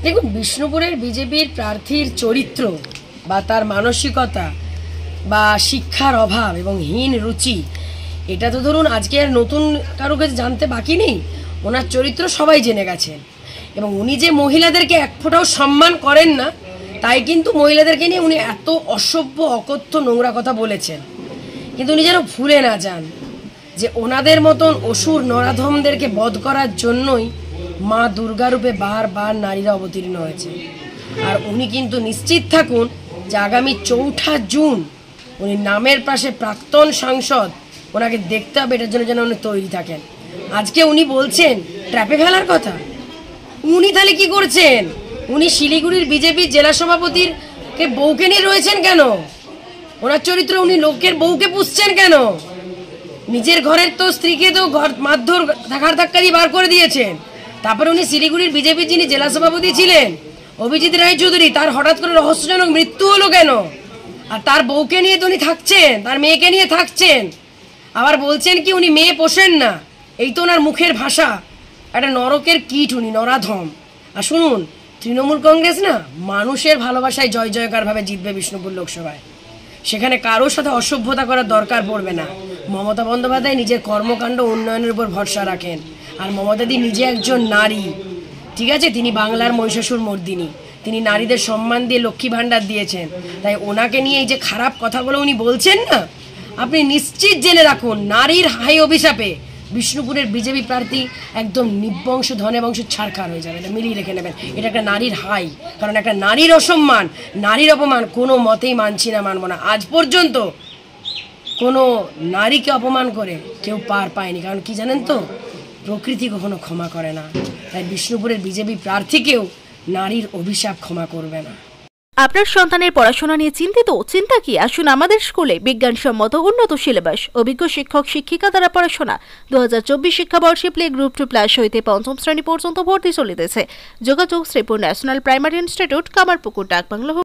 দেখুন, বিষ্ণুপুরের বিজেপির প্রার্থীর চরিত্র বা তার মানসিকতা বা শিক্ষার অভাব এবং হীন রুচি, এটা তো ধরুন আজকে আর নতুন কারো কাছে জানতে বাকি নেই। ওনার চরিত্র সবাই জেনে গেছেন। এবং উনি যে মহিলাদেরকে এক ফোঁটাও সম্মান করেন না, তাই কিন্তু মহিলাদেরকে নিয়ে উনি এত অসভ্য অকথ্য নোংরা কথা বলেছেন। কিন্তু উনি যেন ভুলে না যান যে ওনাদের মতন অসুর নরাধমদেরকে বধ করার জন্যই মা দুর্গা রূপে বারবার নারীরা অবতীর্ণ হয়েছে। আর উনি কিন্তু নিশ্চিত থাকুন যে আগামী 4ঠা জুন উনি নামের পাশে প্রাক্তন সাংসদ, ওনাকে দেখতে হবে, এটার জন্য যেন উনি তৈরি থাকেন। আজকে উনি বলছেন ট্র্যাপে ফেলার কথা। উনি তাহলে কি করছেন? উনি শিলিগুড়ির বিজেপির জেলা সভাপতির বউকে নিয়ে রয়েছেন কেন? ওনার চরিত্র, উনি লোকের বউকে পুষছেন কেন? নিজের ঘরের তো স্ত্রীকে তো মারধর ধাক্কা দিয়ে বার করে দিয়েছেন। তারপরে উনি শিলিগুড়ির বিজেপির যিনি জেলা সভাপতি ছিলেন অভিজিৎ রায়চৌধুরী, তার হঠাৎ করে রহস্যজনক মৃত্যু হলো কেন? আর তার বউকে নিয়ে তো উনি থাকছেন, তার মেয়েকে নিয়ে থাকছেন। আবার বলছেন কি উনি মেয়ে পোষেন না। এই তো ওনার মুখের ভাষা, একটা নরকের কীট, উনি নরাধম। আর শুনুন, তৃণমূল কংগ্রেস না মানুষের ভালোবাসায় জয় জয়কার ভাবে জিতবে বিষ্ণুপুর লোকসভায়। সেখানে কারোর সাথে অসভ্যতা করার দরকার পড়বে না। মমতা বন্দ্যোপাধ্যায় নিজের কর্মকাণ্ড উন্নয়নের উপর ভরসা রাখেন। আর মমতাদি নিজে একজন নারী, ঠিক আছে? তিনি বাংলার মহিষাসুর মর্দিনী, তিনি নারীদের সম্মান দিয়ে লক্ষ্মী ভাণ্ডার দিয়েছেন। তাই ওনাকে নিয়ে এই যে খারাপ কথাগুলো উনি বলছেন না, আপনি নিশ্চিত জেনে রাখুন নারীর হাই অভিশাপে বিষ্ণুপুরের বিজেপি প্রার্থী একদম নিবংশ ধনে বংশ ছাড়খাড় হয়ে যাবে। এটা মিলিয়ে রেখে নেবেন। এটা একটা নারীর হাই, কারণ একটা নারীর অসম্মান, নারীর অপমান কোনো মতেই মানছি না, মানব না। আজ পর্যন্ত কোনো নারীকে অপমান করে কেউ পার পায়নি। কারণ কি জানেন তো, প্রকৃতি কখনো ক্ষমা করে না। তাই বিষ্ণুপুরের বিজেপি প্রার্থীকেও নারীর অভিশাপ ক্ষমা করবে না। আপনার সন্তানের পড়াশোনা নিয়ে চিন্তিত? চিন্তা কি, আসুন আমাদের স্কুলে। বিজ্ঞানসম্মত উন্নত সিলেবাস, অভিজ্ঞ শিক্ষক শিক্ষিকা দ্বারা পড়াশোনা। 2024 শিক্ষাবর্ষে প্লে গ্রুপ 2+ হইতে 5ম শ্রেণী পর্যন্ত ভর্তি চলিতেছে। যোগাযোগ Sripur national primary institute, Kamarpukur, ডাকবাংলা।